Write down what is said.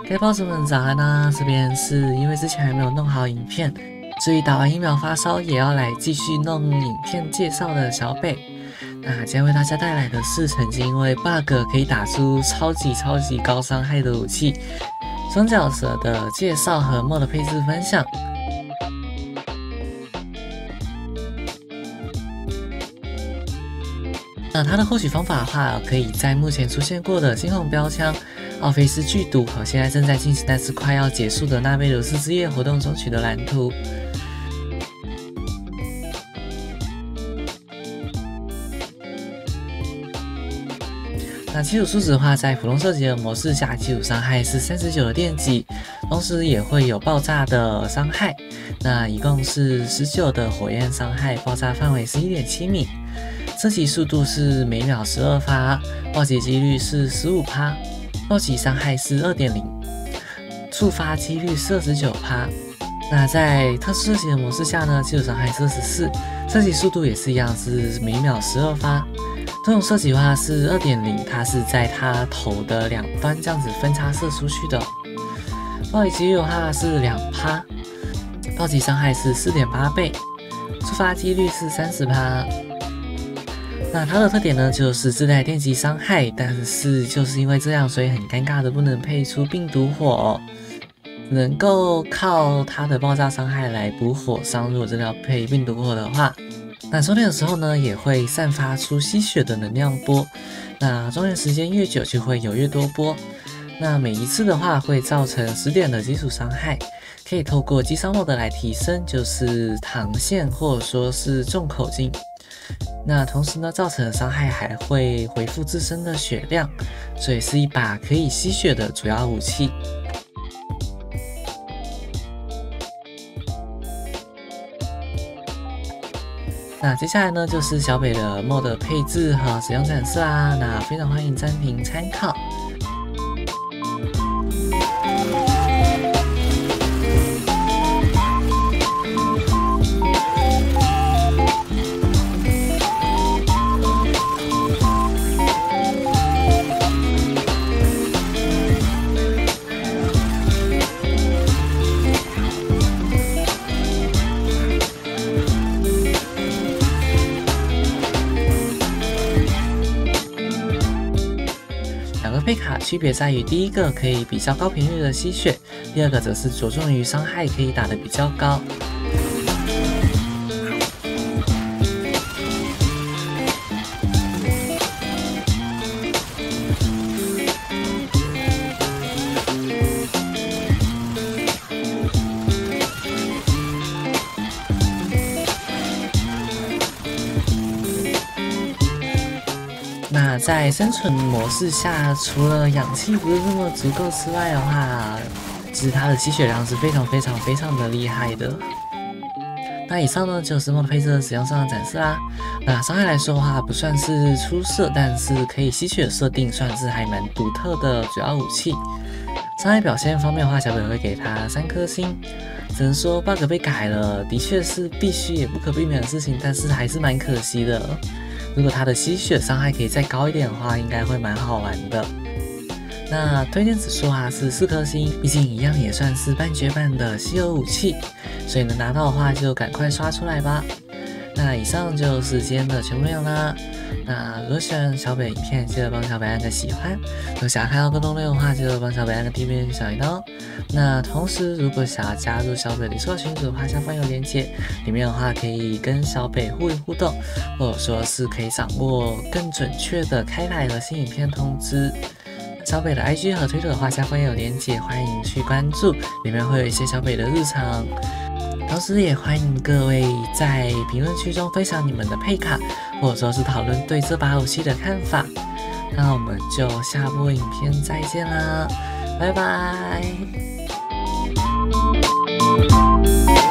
各位宝子们早安啊！这边是因为之前还没有弄好影片，所以打完疫苗发烧也要来继续弄影片介绍的小北。那今天为大家带来的是曾经因为 bug 可以打出超级高伤害的武器双角蛇的介绍和 mod 配置分享。那它的获取方法的话，可以在目前出现过的猩红标枪、奥菲斯剧毒和现在正在进行但是快要结束的纳贝鲁斯之夜活动中取得蓝图。那基础数值的话，在普通射击的模式下，基础伤害是39的电击，同时也会有爆炸的伤害。那一共是19的火焰伤害，爆炸范围是 1.7 米。射击速度是每秒12发，暴击几率是15%，暴击伤害是 2.0， 触发几率是29%。那在特殊射击的模式下呢，基础伤害是24，射击速度也是一样，是每秒12发。这种射击的话是 2.0， 它是在它头的两端这样子分叉射出去的。暴击几率的话是 2%， 暴击伤害是 4.8 倍，触发几率是 30%。那它的特点呢，就是自带电击伤害，但是就是因为这样，所以很尴尬的不能配出病毒火，能够靠它的爆炸伤害来补火伤。如果真的要配病毒火的话，那充电的时候呢，也会散发出吸血的能量波。那充电时间越久，就会有越多波。那每一次的话，会造成10点的基础伤害，可以透过击伤 mod 来提升，就是膛线或者说是重口径。那同时呢，造成的伤害还会恢复自身的血量，所以是一把可以吸血的主要武器。那接下来呢，就是小北的 mod 配置和使用展示啦。那非常欢迎暂停参考。两个配卡区别在于，第一个可以比较高频率的吸血，第二个则是着重于伤害可以打得比较高。那在生存模式下，除了氧气不是那么足够之外的话，其实它的吸血量是非常的厉害的。那以上呢就是 mod 配置的使用上的展示啦。那伤害来说的话，不算是出色，但是可以吸血的设定算是还蛮独特的主要武器。伤害表现方面的话，小北会给它3颗星。只能说 bug 被改了，的确是必须也不可避免的事情，但是还是蛮可惜的。如果它的吸血伤害可以再高一点的话，应该会蛮好玩的。那推荐指数啊是4颗星，毕竟一样也算是半绝版的稀有武器，所以能拿到的话就赶快刷出来吧。那以上就是今天的全部内容啦。那如果喜欢小北影片，记得帮小北按个喜欢；如果想要看到更多内容的话，记得帮小北按个订阅小铃铛哦。那同时，如果想要加入小北的社群组的话，下方有连结，里面的话可以跟小北互动，或者说是可以掌握更准确的开台和新影片通知。小北的 IG 和推特的话，下方也有连结，欢迎去关注，里面会有一些小北的日常。同时也欢迎各位在评论区中分享你们的配卡，或者说是讨论对这把武器的看法。那我们就下部影片再见啦，拜拜。